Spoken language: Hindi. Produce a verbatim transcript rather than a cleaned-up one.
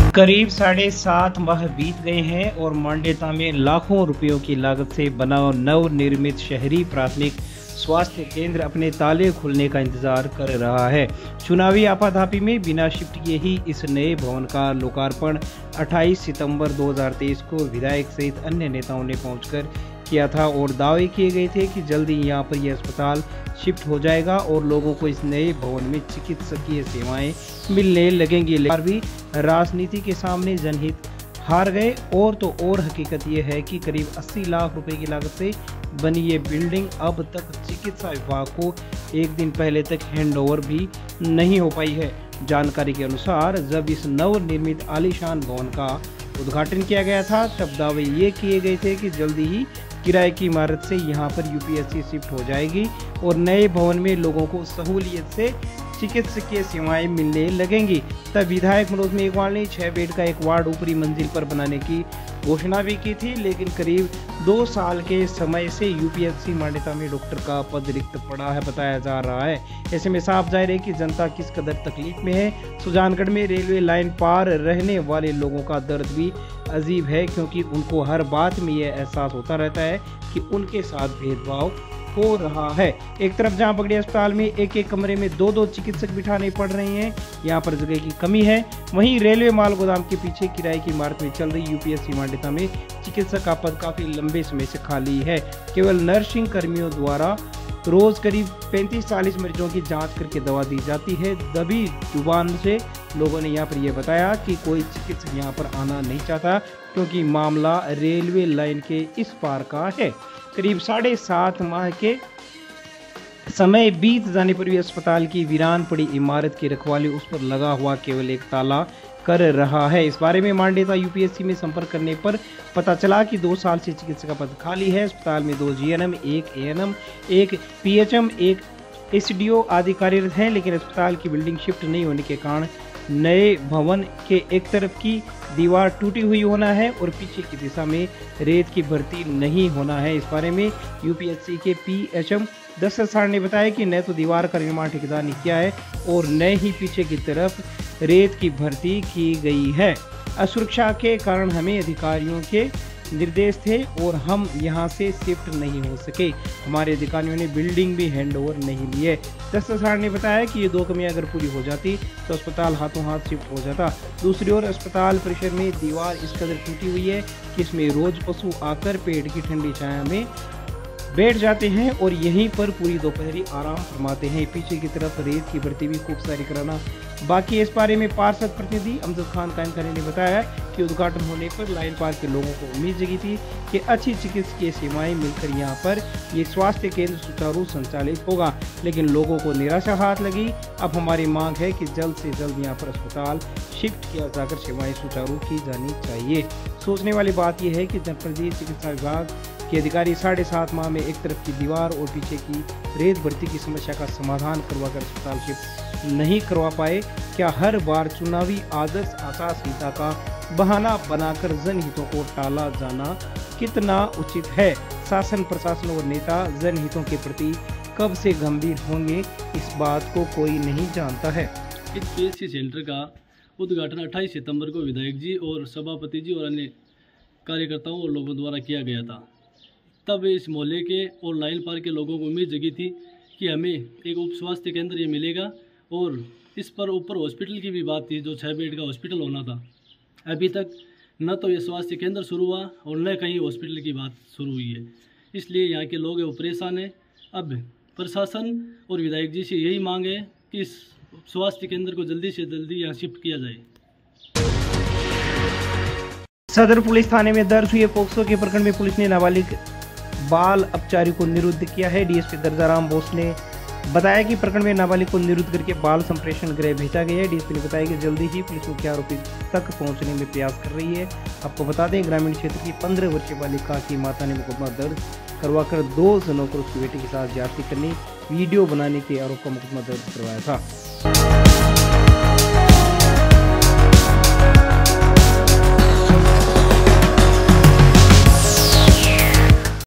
करीब साढ़े सात माह बीत गए हैं और मांडेता में लाखों रुपयों की लागत से बना नवनिर्मित शहरी प्राथमिक स्वास्थ्य केंद्र अपने ताले खुलने का इंतजार कर रहा है। चुनावी आपाधापी में बिना शिफ्ट किए ही इस नए भवन का लोकार्पण अट्ठाईस सितंबर दो हज़ार तेईस को विधायक सहित अन्य नेताओं ने पहुंचकर किया था और दावे किए गए थे कि जल्दी यहां पर यह अस्पताल शिफ्ट हो जाएगा और लोगों को इस नए भवन में चिकित्सकीय सेवाएं मिलने लगेंगी। लेकिन भी राजनीति के सामने जनहित हार गए और तो और हकीकत यह है कि करीब अस्सी लाख रुपए की लागत से बनी ये बिल्डिंग अब तक चिकित्सा विभाग को एक दिन पहले तक हैंडओवर भी नहीं हो पाई है। जानकारी के अनुसार जब इस नवनिर्मित आलीशान भवन का उद्घाटन किया गया था तब दावे ये किए गए थे कि जल्दी ही किराए की इमारत से यहां पर यूपीएससी शिफ्ट हो जाएगी और नए भवन में लोगों को सहूलियत से चिकित्सकीय सेवाएं मिलने लगेंगी। तब विधायक मनोज मेघवाल ने छह बेड का एक वार्ड ऊपरी मंजिल पर बनाने की घोषणा भी की थी, लेकिन करीब दो साल के समय से यूपीएससी मान्यता में डॉक्टर का पद रिक्त पड़ा है बताया जा रहा है। ऐसे में साफ जाहिर है कि जनता किस कदर तकलीफ में है। सुजानगढ़ में रेलवे लाइन पार रहने वाले लोगों का दर्द भी अजीब है, क्योंकि उनको हर बात में यह एहसास होता रहता है कि उनके साथ भेदभाव हो रहा है। एक तरफ जहां पगड़ी अस्पताल में एक एक कमरे में दो दो चिकित्सक बिठाने पड़ रहे हैं, यहां पर जगह की कमी है, वहीं रेलवे माल गोदाम के पीछे किराए की इमारत में चल रही यूपीएससी मान्यता में चिकित्सक का पद काफी लंबे समय से खाली है। केवल नर्सिंग कर्मियों द्वारा रोज करीब पैंतीस चालीस मरीजों की जांच करके दवा दी जाती है। दबी जुबान से लोगों ने यहाँ पर यह बताया कि कोई चिकित्सक यहाँ पर आना नहीं चाहता, क्योंकि मामला रेलवे लाइन के इस पार का है। करीब साढ़े सात माह के समय बीत जाने पर भी अस्पताल की वीरान पड़ी इमारत की रखवाली उस पर लगा हुआ केवल एक ताला कर रहा है। इस बारे में मांडेता यूपीएससी में संपर्क करने पर पता चला कि दो साल से चिकित्सक का पद खाली है। अस्पताल में दो जीएनएम, एक एएनएम, एक पीएचएम, एक एसडीओ आदि कार्यरत हैं, लेकिन अस्पताल की बिल्डिंग शिफ्ट नहीं होने के कारण नए भवन के एक तरफ की दीवार टूटी हुई होना है और पीछे की दिशा में रेत की भर्ती नहीं होना है। इस बारे में यूपीएससी के पीएचएम दशरथ साड़ ने बताया कि न तो दीवार का निर्माण ठेकेदार ने किया है और न ही पीछे की तरफ रेत की भर्ती की गई है। असुरक्षा के कारण हमें अधिकारियों के निर्देश थे और हम यहां से शिफ्ट नहीं हो सके। हमारे अधिकारियों ने बिल्डिंग भी हैंडओवर नहीं ली है। दशरथ साड़ ने बताया कि ये दो कमियां अगर पूरी हो जाती तो अस्पताल हाथों हाथ शिफ्ट हो जाता। दूसरी ओर अस्पताल परिसर में दीवार इस कदर टूटी हुई है कि इसमें रोज पशु आकर पेड़ की ठंडी छाया में बैठ जाते हैं और यहीं पर पूरी दोपहरी आराम फरमाते हैं। पीछे की तरफ रेत की भर्ती भी खूब सारी कराना बाकी। इस बारे में पार्षद प्रतिनिधि अमजद खान कायमखानी ने बताया कि उद्घाटन होने पर लाइन पार के लोगों को उम्मीद जगी थी कि अच्छी चिकित्सकीय सेवाएं मिलकर यहां पर ये स्वास्थ्य केंद्र सुचारू संचालित होगा, लेकिन लोगों को निराशा हाथ लगी। अब हमारी मांग है कि जल्द से जल्द यहां पर अस्पताल शिफ्ट किया जाकर सेवाएं सुचारू की जानी चाहिए। सोचने वाली बात यह है कि जनप्रति चिकित्सा विभाग के अधिकारी साढ़े सात माह में एक तरफ की दीवार और पीछे की रेत भर्ती की समस्या का समाधान करवाकर अस्पताल शिफ्ट नहीं करवा पाए। क्या हर बार चुनावी आदर्श आचार संहिता का बहाना बनाकर जनहितों को टाला जाना कितना उचित है? शासन, प्रशासन और नेता जनहितों के प्रति कब से गंभीर होंगे, इस बात को कोई नहीं जानता है। इस पीएचसी सेंटर का उद्घाटन अट्ठाईस सितंबर को विधायक जी और सभापति जी और अन्य कार्यकर्ताओं और लोगों द्वारा किया गया था। तब इस मोहल्ले के और लाइन पार के लोगों को उम्मीद जगी थी कि हमें एक उप स्वास्थ्य केंद्र ये मिलेगा और इस पर ऊपर हॉस्पिटल की भी बात थी, जो छः बेड का हॉस्पिटल होना था। अभी तक न तो ये स्वास्थ्य केंद्र शुरू हुआ और न कहीं हॉस्पिटल की बात शुरू हुई है। इसलिए यहाँ के लोग वो परेशान हैं। अब प्रशासन और विधायक जी से यही मांग है कि इस स्वास्थ्य केंद्र को जल्दी से जल्दी यहाँ शिफ्ट किया जाए। सदर पुलिस थाने में दर्ज हुए पोक्सो के प्रकरण में पुलिस ने नाबालिग बाल अपचारी को निरुद्ध किया है। डीएसपी दर्जाराम बोस ने बताया कि प्रकरण में नाबालिग को निरुद्ध करके बाल संप्रेषण गृह भेजा गया है। डीएसपी ने बताया कि जल्दी ही पुलिस मुख्य आरोपी तक पहुंचने में प्रयास कर रही है। आपको बता दें, ग्रामीण क्षेत्र की पंद्रह वर्षीय बालिका की माता ने मुकदमा दर्ज करवाकर दो जनों को उसकी बेटी के साथ ज्यादती करने, वीडियो बनाने के आरोप का मुकदमा दर्ज करवाया था।